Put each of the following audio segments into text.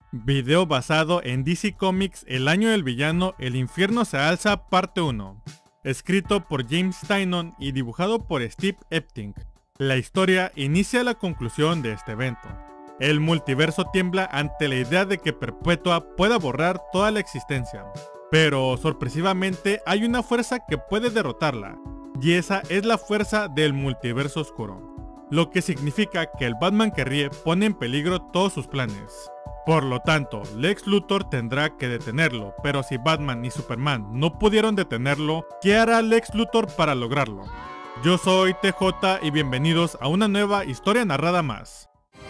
Video basado en DC Comics El año del villano, El infierno se alza, parte 1. Escrito por James Tynion y dibujado por Steve Epting. La historia inicia la conclusión de este evento. El multiverso tiembla ante la idea de que Perpetua pueda borrar toda la existencia. Pero sorpresivamente hay una fuerza que puede derrotarla, y esa es la fuerza del multiverso oscuro. Lo que significa que el Batman que ríe pone en peligro todos sus planes. Por lo tanto, Lex Luthor tendrá que detenerlo, pero si Batman y Superman no pudieron detenerlo, ¿qué hará Lex Luthor para lograrlo? Yo soy TJ y bienvenidos a una nueva historia narrada más.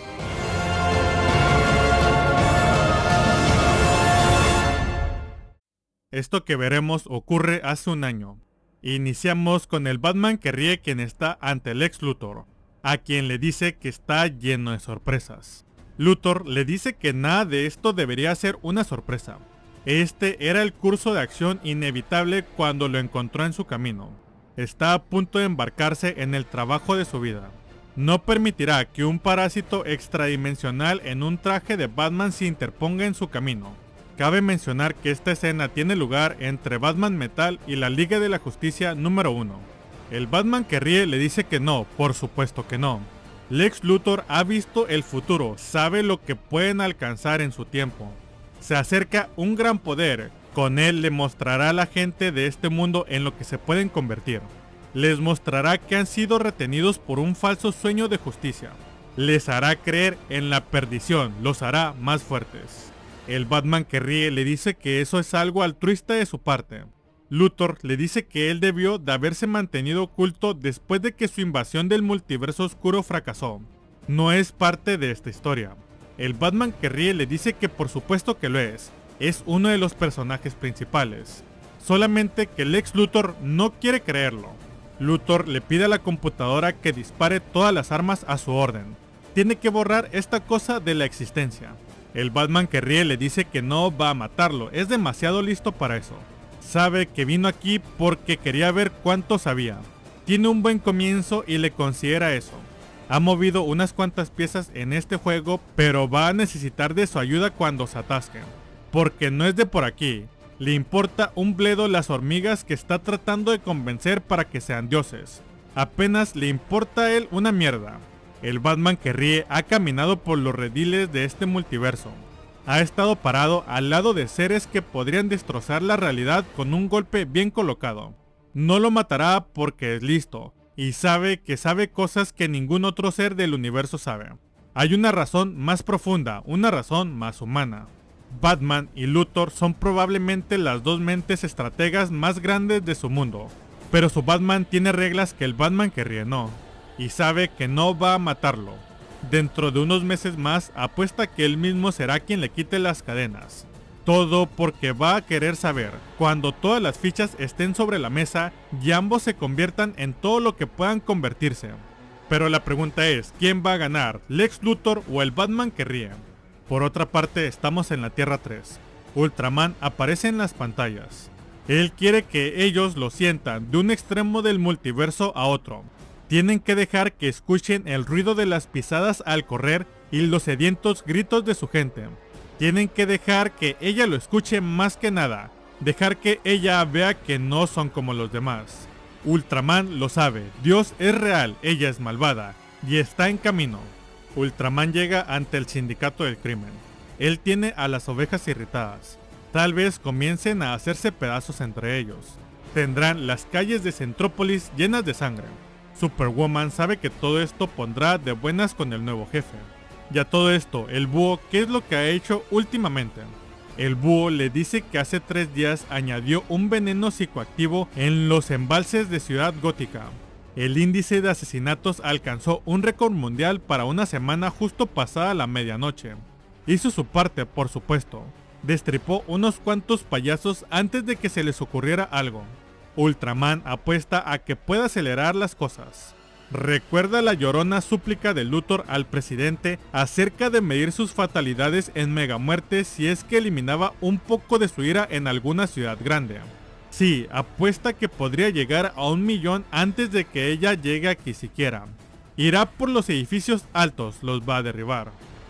Esto que veremos ocurre hace un año. Iniciamos con el Batman que ríe, quien está ante Lex Luthor, a quien le dice que está lleno de sorpresas. Luthor le dice que nada de esto debería ser una sorpresa. Este era el curso de acción inevitable cuando lo encontró en su camino. Está a punto de embarcarse en el trabajo de su vida. No permitirá que un parásito extradimensional en un traje de Batman se interponga en su camino. Cabe mencionar que esta escena tiene lugar entre Batman Metal y la Liga de la Justicia número 1. El Batman que ríe le dice que no, por supuesto que no. Lex Luthor ha visto el futuro, sabe lo que pueden alcanzar en su tiempo. Se acerca un gran poder, con él le mostrará a la gente de este mundo en lo que se pueden convertir. Les mostrará que han sido retenidos por un falso sueño de justicia. Les hará creer en la perdición, los hará más fuertes. El Batman que ríe le dice que eso es algo altruista de su parte. Luthor le dice que él debió de haberse mantenido oculto después de que su invasión del multiverso oscuro fracasó. No es parte de esta historia. El Batman que ríe le dice que por supuesto que lo es uno de los personajes principales. Solamente que Lex Luthor no quiere creerlo. Luthor le pide a la computadora que dispare todas las armas a su orden. Tiene que borrar esta cosa de la existencia. El Batman que ríe le dice que no va a matarlo, es demasiado listo para eso. Sabe que vino aquí porque quería ver cuánto sabía. Tiene un buen comienzo y le considera eso. Ha movido unas cuantas piezas en este juego, pero va a necesitar de su ayuda cuando se atasquen. Porque no es de por aquí. Le importa un bledo las hormigas que está tratando de convencer para que sean dioses. Apenas le importa a él una mierda. El Batman que ríe ha caminado por los rediles de este multiverso. Ha estado parado al lado de seres que podrían destrozar la realidad con un golpe bien colocado. No lo matará porque es listo, y sabe que sabe cosas que ningún otro ser del universo sabe. Hay una razón más profunda, una razón más humana. Batman y Luthor son probablemente las dos mentes estrategas más grandes de su mundo, pero su Batman tiene reglas que el Batman que ríe no, y sabe que no va a matarlo. Dentro de unos meses más apuesta que él mismo será quien le quite las cadenas. Todo porque va a querer saber, cuando todas las fichas estén sobre la mesa y ambos se conviertan en todo lo que puedan convertirse. Pero la pregunta es, ¿quién va a ganar? ¿Lex Luthor o el Batman que ríe? Por otra parte, estamos en la Tierra 3. Ultraman aparece en las pantallas. Él quiere que ellos lo sientan de un extremo del multiverso a otro. Tienen que dejar que escuchen el ruido de las pisadas al correr y los sedientos gritos de su gente. Tienen que dejar que ella lo escuche más que nada. Dejar que ella vea que no son como los demás. Ultraman lo sabe, Dios es real, ella es malvada y está en camino. Ultraman llega ante el sindicato del crimen. Él tiene a las ovejas irritadas. Tal vez comiencen a hacerse pedazos entre ellos. Tendrán las calles de Centrópolis llenas de sangre. Superwoman sabe que todo esto pondrá de buenas con el nuevo jefe. Y a todo esto, el búho, ¿qué es lo que ha hecho últimamente? El búho le dice que hace 3 días añadió un veneno psicoactivo en los embalses de Ciudad Gótica. El índice de asesinatos alcanzó un récord mundial para una semana justo pasada la medianoche. Hizo su parte, por supuesto. Destripó unos cuantos payasos antes de que se les ocurriera algo. Ultraman apuesta a que pueda acelerar las cosas. Recuerda la llorona súplica de Luthor al presidente acerca de medir sus fatalidades en megamuerte si es que eliminaba un poco de su ira en alguna ciudad grande. Sí, apuesta que podría llegar a 1 millón antes de que ella llegue aquí siquiera. Irá por los edificios altos, los va a derribar.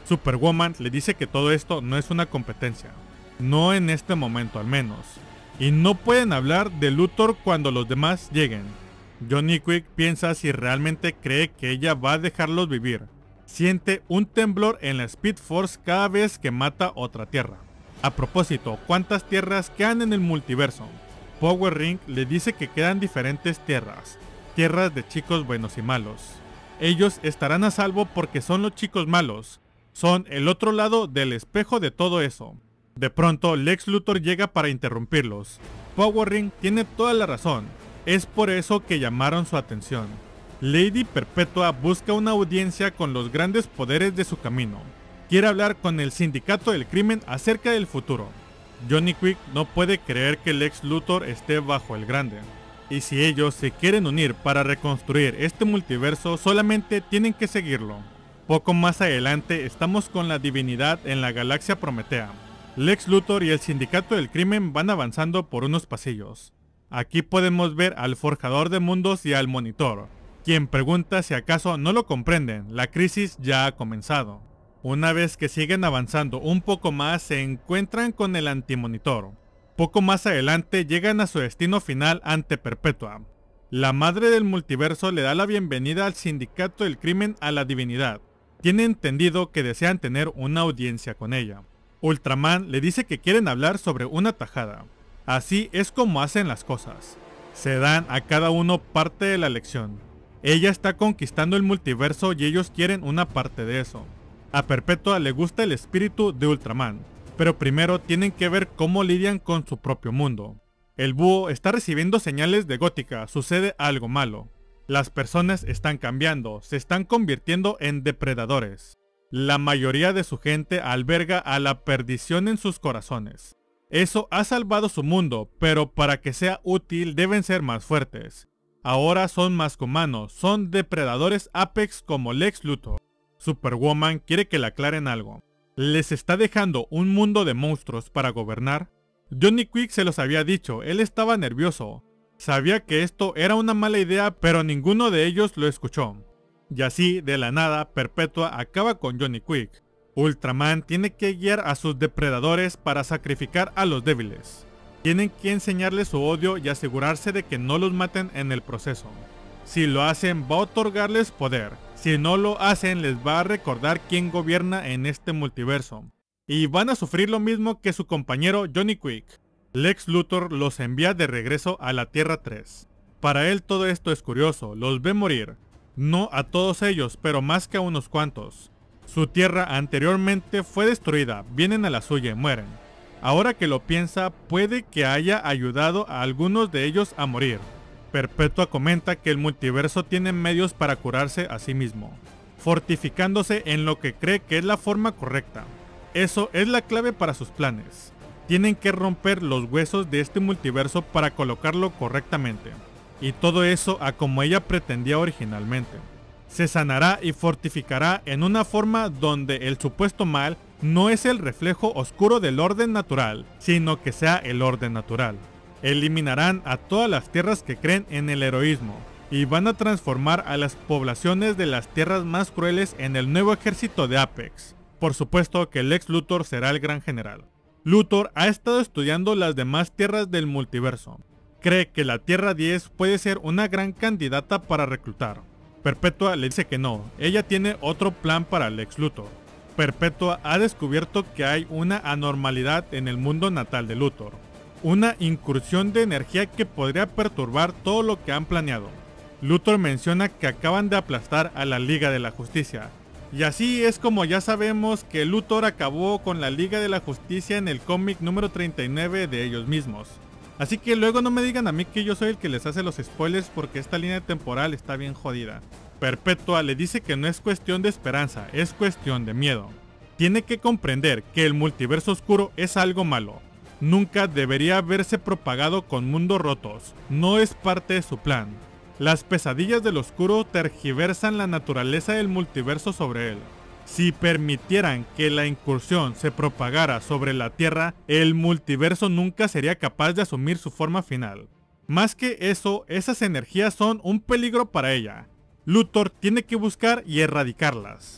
Superwoman le dice que todo esto no es una competencia, no en este momento al menos, y no pueden hablar de Luthor cuando los demás lleguen. Johnny Quick piensa si realmente cree que ella va a dejarlos vivir. Siente un temblor en la Speed Force cada vez que mata otra tierra. A propósito, ¿cuántas tierras quedan en el multiverso? Power Ring le dice que quedan diferentes tierras de chicos buenos y malos. Ellos estarán a salvo porque son los chicos malos, son el otro lado del espejo de todo eso. De pronto Lex Luthor llega para interrumpirlos. Power Ring tiene toda la razón, es por eso que llamaron su atención. Lady Perpetua busca una audiencia con los grandes poderes de su camino. Quiere hablar con el Sindicato del Crimen acerca del futuro. Johnny Quick no puede creer que Lex Luthor esté bajo el grande. Y si ellos se quieren unir para reconstruir este multiverso, solamente tienen que seguirlo. Poco más adelante estamos con la divinidad en la galaxia Prometea. Lex Luthor y el Sindicato del Crimen van avanzando por unos pasillos. Aquí podemos ver al Forjador de Mundos y al Monitor, quien pregunta si acaso no lo comprenden, la crisis ya ha comenzado. Una vez que siguen avanzando un poco más, se encuentran con el Antimonitor. Poco más adelante llegan a su destino final ante Perpetua. La madre del multiverso le da la bienvenida al Sindicato del Crimen a la divinidad. Tiene entendido que desean tener una audiencia con ella. Ultraman le dice que quieren hablar sobre una tajada. Así es como hacen las cosas. Se dan a cada uno parte de la lección. Ella está conquistando el multiverso y ellos quieren una parte de eso. A Perpetua le gusta el espíritu de Ultraman, pero primero tienen que ver cómo lidian con su propio mundo. El búho está recibiendo señales de Gótica, sucede algo malo. Las personas están cambiando, se están convirtiendo en depredadores. La mayoría de su gente alberga a la perdición en sus corazones. Eso ha salvado su mundo, pero para que sea útil deben ser más fuertes. Ahora son más que humanos, son depredadores apex como Lex Luthor. Superwoman quiere que le aclaren algo. ¿Les está dejando un mundo de monstruos para gobernar? Johnny Quick se los había dicho, él estaba nervioso. Sabía que esto era una mala idea, pero ninguno de ellos lo escuchó. Y así, de la nada, Perpetua acaba con Johnny Quick. Ultraman tiene que guiar a sus depredadores para sacrificar a los débiles. Tienen que enseñarles su odio y asegurarse de que no los maten en el proceso. Si lo hacen, va a otorgarles poder. Si no lo hacen, les va a recordar quién gobierna en este multiverso. Y van a sufrir lo mismo que su compañero Johnny Quick. Lex Luthor los envía de regreso a la Tierra 3. Para él todo esto es curioso, los ve morir. No a todos ellos, pero más que a unos cuantos. Su tierra anteriormente fue destruida, vienen a la suya y mueren. Ahora que lo piensa, puede que haya ayudado a algunos de ellos a morir. Perpetua comenta que el multiverso tiene medios para curarse a sí mismo, fortificándose en lo que cree que es la forma correcta. Eso es la clave para sus planes. Tienen que romper los huesos de este multiverso para colocarlo correctamente. Y todo eso a como ella pretendía originalmente. Se sanará y fortificará en una forma donde el supuesto mal no es el reflejo oscuro del orden natural, sino que sea el orden natural. Eliminarán a todas las tierras que creen en el heroísmo y van a transformar a las poblaciones de las tierras más crueles en el nuevo ejército de Apex. Por supuesto que Lex Luthor será el gran general. Luthor ha estado estudiando las demás tierras del multiverso. Cree que la Tierra 10 puede ser una gran candidata para reclutar. Perpetua le dice que no, ella tiene otro plan para Lex Luthor. Perpetua ha descubierto que hay una anormalidad en el mundo natal de Luthor. Una incursión de energía que podría perturbar todo lo que han planeado. Luthor menciona que acaban de aplastar a la Liga de la Justicia. Y así es como ya sabemos que Luthor acabó con la Liga de la Justicia en el cómic número 39 de ellos mismos. Así que luego no me digan a mí que yo soy el que les hace los spoilers porque esta línea temporal está bien jodida. Perpetua le dice que no es cuestión de esperanza, es cuestión de miedo. Tiene que comprender que el multiverso oscuro es algo malo. Nunca debería haberse propagado con mundos rotos, no es parte de su plan. Las pesadillas del oscuro tergiversan la naturaleza del multiverso sobre él. Si permitieran que la incursión se propagara sobre la Tierra, el multiverso nunca sería capaz de asumir su forma final. Más que eso, esas energías son un peligro para ella. Luthor tiene que buscar y erradicarlas.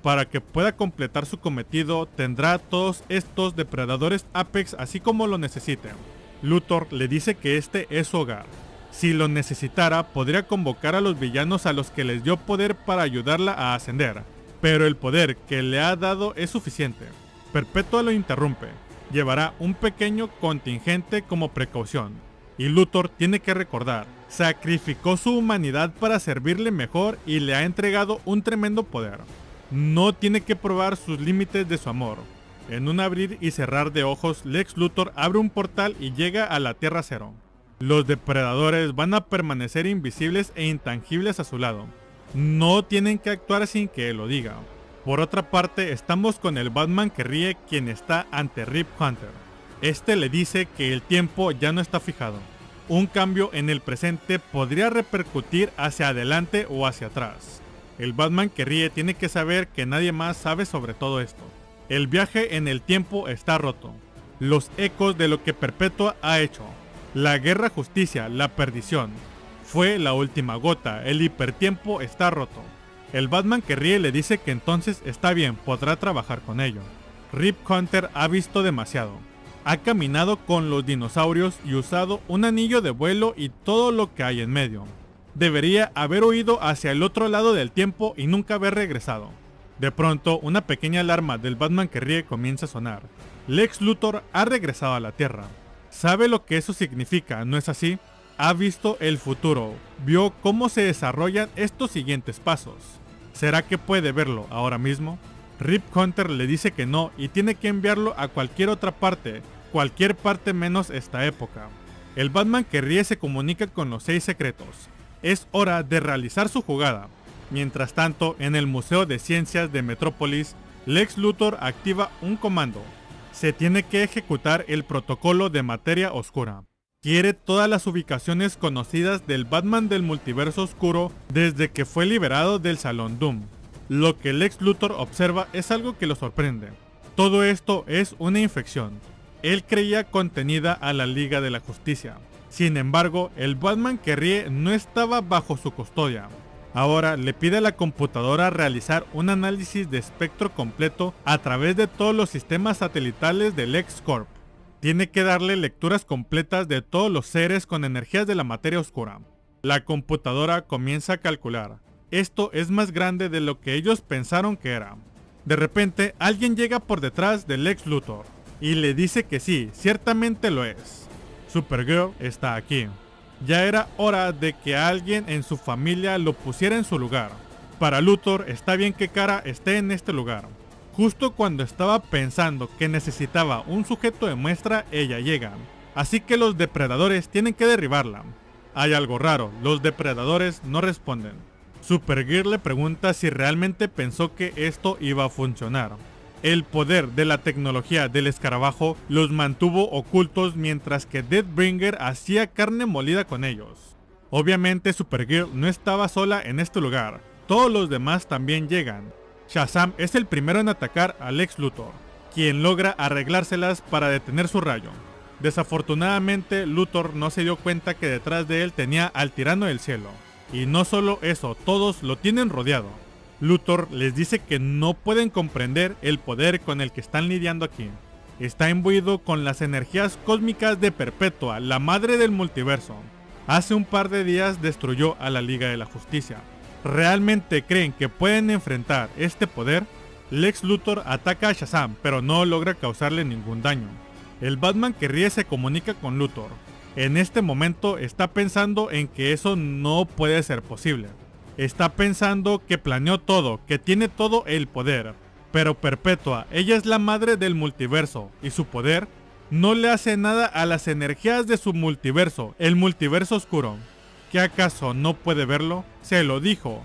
Para que pueda completar su cometido, tendrá todos estos depredadores Apex así como lo necesite. Luthor le dice que este es su hogar. Si lo necesitara, podría convocar a los villanos a los que les dio poder para ayudarla a ascender, pero el poder que le ha dado es suficiente. Perpetua lo interrumpe. Llevará un pequeño contingente como precaución. Y Luthor tiene que recordar, sacrificó su humanidad para servirle mejor y le ha entregado un tremendo poder. No tiene que probar sus límites de su amor. En un abrir y cerrar de ojos, Lex Luthor abre un portal y llega a la Tierra Cero. Los depredadores van a permanecer invisibles e intangibles a su lado. No tienen que actuar sin que él lo diga. Por otra parte, estamos con el Batman que ríe, quien está ante Rip Hunter. Este le dice que el tiempo ya no está fijado. Un cambio en el presente podría repercutir hacia adelante o hacia atrás. El Batman que ríe tiene que saber que nadie más sabe sobre todo esto. El viaje en el tiempo está roto. Los ecos de lo que Perpetua ha hecho. La guerra justicia, la perdición. Fue la última gota, el hipertiempo está roto. El Batman que ríe le dice que entonces está bien, podrá trabajar con ello. Rip Hunter ha visto demasiado. Ha caminado con los dinosaurios y usado un anillo de vuelo y todo lo que hay en medio. Debería haber huido hacia el otro lado del tiempo y nunca haber regresado. De pronto, una pequeña alarma del Batman que ríe comienza a sonar. Lex Luthor ha regresado a la Tierra. Sabe lo que eso significa, ¿no es así? Ha visto el futuro, vio cómo se desarrollan estos siguientes pasos. ¿Será que puede verlo ahora mismo? Rip Hunter le dice que no y tiene que enviarlo a cualquier otra parte, cualquier parte menos esta época. El Batman que ríe se comunica con los 6 secretos. Es hora de realizar su jugada. Mientras tanto, en el Museo de Ciencias de Metrópolis, Lex Luthor activa un comando. Se tiene que ejecutar el protocolo de materia oscura. Quiere todas las ubicaciones conocidas del Batman del multiverso oscuro desde que fue liberado del Salón Doom. Lo que Lex Luthor observa es algo que lo sorprende. Todo esto es una infección. Él creía contenida a la Liga de la Justicia. Sin embargo, el Batman que ríe no estaba bajo su custodia. Ahora le pide a la computadora realizar un análisis de espectro completo a través de todos los sistemas satelitales del LexCorp. Tiene que darle lecturas completas de todos los seres con energías de la materia oscura. La computadora comienza a calcular. Esto es más grande de lo que ellos pensaron que era. De repente, alguien llega por detrás de Lex Luthor y le dice que sí, ciertamente lo es. Supergirl está aquí. Ya era hora de que alguien en su familia lo pusiera en su lugar. Para Luthor está bien que Kara esté en este lugar. Justo cuando estaba pensando que necesitaba un sujeto de muestra, ella llega. Así que los depredadores tienen que derribarla. Hay algo raro, los depredadores no responden. Supergirl le pregunta si realmente pensó que esto iba a funcionar. El poder de la tecnología del escarabajo los mantuvo ocultos mientras que Deathbringer hacía carne molida con ellos. Obviamente Supergirl no estaba sola en este lugar, todos los demás también llegan. Shazam es el primero en atacar a Lex Luthor, quien logra arreglárselas para detener su rayo. Desafortunadamente Luthor no se dio cuenta que detrás de él tenía al tirano del cielo. Y no solo eso, todos lo tienen rodeado. Luthor les dice que no pueden comprender el poder con el que están lidiando aquí. Está imbuido con las energías cósmicas de Perpetua, la madre del multiverso. Hace un par de días destruyó a la Liga de la Justicia. ¿Realmente creen que pueden enfrentar este poder? Lex Luthor ataca a Shazam, pero no logra causarle ningún daño. El Batman que ríe se comunica con Luthor. En este momento está pensando en que eso no puede ser posible. Está pensando que planeó todo, que tiene todo el poder. Pero Perpetua, ella es la madre del multiverso, y su poder no le hace nada a las energías de su multiverso, el multiverso oscuro. ¿Qué acaso no puede verlo? Se lo dijo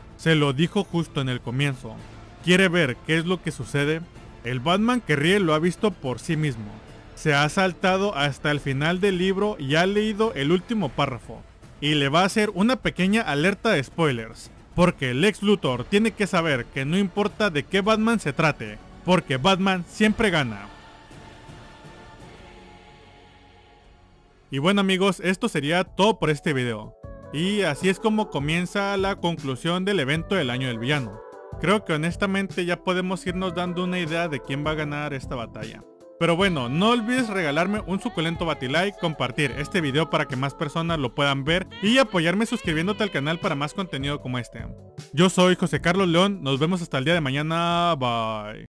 justo en el comienzo. ¿Quiere ver qué es lo que sucede? El Batman que ríe lo ha visto por sí mismo. Se ha saltado hasta el final del libro y ha leído el último párrafo. Y le va a hacer una pequeña alerta de spoilers. Porque Lex Luthor tiene que saber que no importa de qué Batman se trate, porque Batman siempre gana. Y bueno amigos, esto sería todo por este video. Y así es como comienza la conclusión del evento del año del villano. Creo que honestamente ya podemos irnos dando una idea de quién va a ganar esta batalla. Pero bueno, no olvides regalarme un suculento batilike, compartir este video para que más personas lo puedan ver y apoyarme suscribiéndote al canal para más contenido como este. Yo soy José Carlos León, nos vemos hasta el día de mañana, bye.